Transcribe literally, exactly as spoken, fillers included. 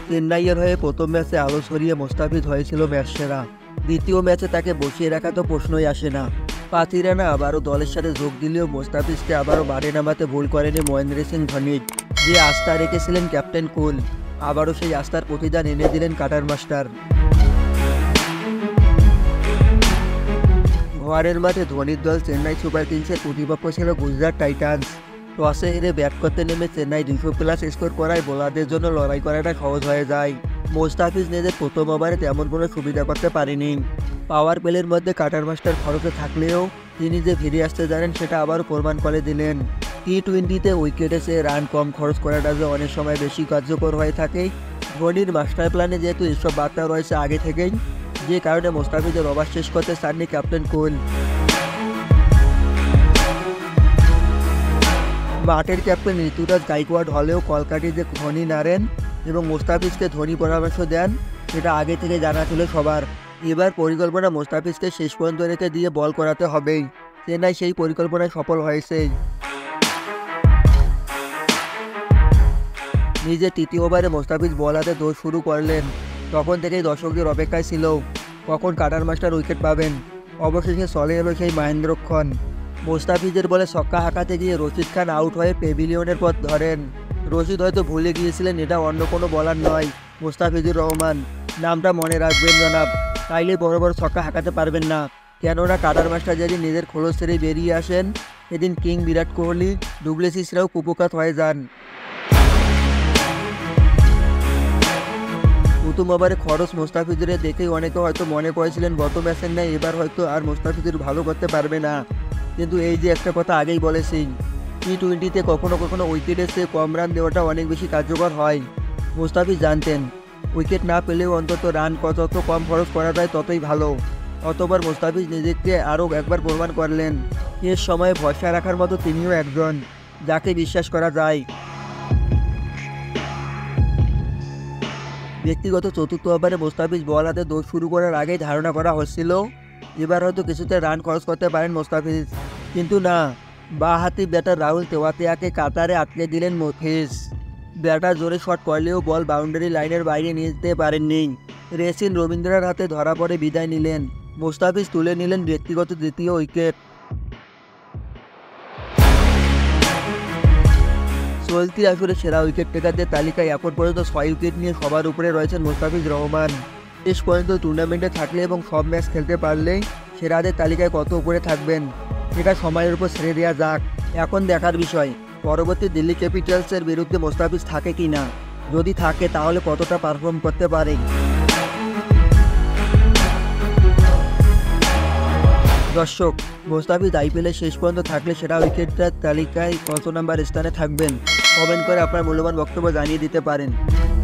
চেন্নাইয়ের হয়ে প্রথম ম্যাচে আলো ছড়িয়ে মোস্তাফিজ হয়েছিল ম্যাচ সেরা। দ্বিতীয় ম্যাচে তাকে বসিয়ে রাখা তো প্রশ্নই আসে না। পাঁচ রানে আবারও দলের সাথে যোগ দিলেও মোস্তাফিজকে আবারও বাড়ি নামাতে ভুল করেনি মহেন্দ্র সিং ধোনি, যে আস্থা রেখেছিলেন ক্যাপ্টেন কুল। আবারও সেই আস্থার প্রতিদান এনে দিলেন কাটার মাস্টার। ঘরের মাঠে ধোনির দল চেন্নাই সুপার কিংসের প্রতিপক্ষ ছিল গুজরাট টাইটান্স। টসে হেরে ব্যাট করতে নেমে চেন্নাই দুশো প্লাস স্কোর করায় বোলারদের জন্য লড়াই করাটা সহজ হয়ে যায়। মোস্তাফিজ নিজের প্রথম ওভারে তেমন কোনো সুবিধা করতে পারেনি। পাওয়ার প্লের মধ্যে কাটার মাস্টার খরচে থাকলেও তিনি যে ফিরে আসতে জানেন সেটা আবারও প্রমাণ করে দিলেন। টি টোয়েন্টিতে উইকেটে সে রান কম খরচ করাটা যে অনেক সময় বেশি কার্যকর হয়ে থাকে। ধোনির মাস্টার প্ল্যানে যেহেতু এসব বার্তা রয়েছে আগে থেকেই, যে কারণে মোস্তাফিজের ওভার শেষ করতে চাননি ক্যাপ্টেন কুল। মাঠের ক্যাপ্টেন ঋতুরাজ গাইকোয়াড় হলেও কলকাটি যে ধোনি নাড়েন এবং মোস্তাফিজকে ধোনি পরামর্শ দেন সেটা আগে থেকে জানা ছিল সবার। এবার পরিকল্পনা মোস্তাফিজকে শেষ পর্যন্ত রেখে দিয়ে বল করাতে হবেই। চেন্নাই সেই পরিকল্পনায় সফল হয়েছে। নিজের তৃতীয় ওভারে মোস্তাফিজ বল হাতে দৌড় শুরু করলেন। তখন থেকেই দর্শকদের অপেক্ষায় ছিল কখন কাটার মাস্টার উইকেট পাবেন। অবশেষে চলে এলো সেই মহেন্দ্রক্ষণ। মোস্তাফিজের বলে ছক্কা হাঁকাতে গিয়ে রশিদ খান আউট হয়ে পেভিলিয়নের পথ ধরেন। রশিদ হয়তো ভুলে গিয়েছিলেন এটা অন্য কোনো বলার নয়, মোস্তাফিজুর রহমান। নামটা মনে রাখবেন জনাব, তাইলে বড় বড় ছক্কা হাঁকাতে পারবেন না। কেননা কাটার মাস্টার যেদিন নিজের খোলস ছেড়ে বেরিয়ে আসেন সেদিন কিং বিরাট কোহলি, ডুপ্লেসিসরাও কুপোকাত হয়ে যান। প্রথম ওভারে খরচ মোস্তাফিজুরে দেখেই অনেকে হয়তো মনে করেছিলেন গত ম্যাচের ন্যায় এবার হয়তো আর মোস্তাফিজুর ভালো করতে পারবে না। কিন্তু এই যে একটা কথা আগেই বলেছি, টি টোয়েন্টিতে কখনো কখনো উইকেটের চেয়ে কম রান দেওয়াটা অনেক বেশি কার্যকর হয়। মোস্তাফিজ জানতেন উইকেট না পেলেও অন্তত রান যত কম খরচ করা যায় ততই ভালো। অতবার মোস্তাফিজ নিজেকে আরও একবার প্রমাণ করলেন এর সময় ভরসা রাখার মতো তিনিও একজন যাকে বিশ্বাস করা যায়। ব্যক্তিগত চতুর্থ ওভারে মোস্তাফিজ বল হাতে দৌড় শুরু করার আগেই ধারণা করা হচ্ছিল এবার হয়তো কিছুতে রান খরচ করতে পারেন মোস্তাফিজ, কিন্তু না। বাঁ হাতি ব্যাটার রাহুল তেওয়াতিয়াকে কাতারে আটকে দিলেন মোস্তাফিজ। ব্যাটার জোরে শট করলেও বল বাউন্ডারি লাইনের বাইরে নিয়ে যেতে পারেননি। রেসিন রবীন্দ্রার হাতে ধরা পড়ে বিদায় নিলেন। মোস্তাফিজ তুলে নিলেন ব্যক্তিগত দ্বিতীয় উইকেট। চলতি আসরে সেরা উইকেট টেকারদের তালিকায় এখন পর্যন্ত ছয় উইকেট নিয়ে সবার উপরে রয়েছেন মোস্তাফিজ রহমান। শেষ পর্যন্ত টুর্নামেন্টে থাকলে এবং সব ম্যাচ খেলতে পারলেই সেরাদের তালিকায় কত উপরে থাকবেন সেটা সময়ের উপর ছেড়ে দেওয়া যাক। এখন দেখার বিষয় পরবর্তী দিল্লি ক্যাপিটালসের বিরুদ্ধে মোস্তাফিজ থাকে কি না। যদি থাকে তাহলে কতটা পারফর্ম করতে পারে। দর্শক, মোস্তাফিজ আইপিএলে শেষ পর্যন্ত থাকলে সেরা উইকেটার তালিকায় কত নাম্বার স্থানে থাকবেন কমেন্ট করে আপনার মূল্যবান বক্তব্য জানিয়ে দিতে পারেন।